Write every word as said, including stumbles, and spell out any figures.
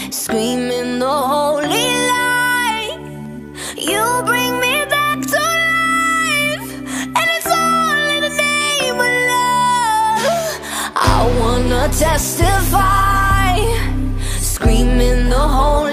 screaming the holy light. You bring me back to life, and it's all in the name of love. I wanna testify, screaming the holy